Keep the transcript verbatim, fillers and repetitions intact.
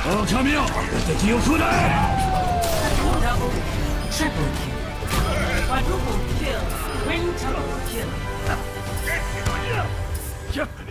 奥特妙，敌有出来！ Double, triple kill, quadruple kill, quintuple kill.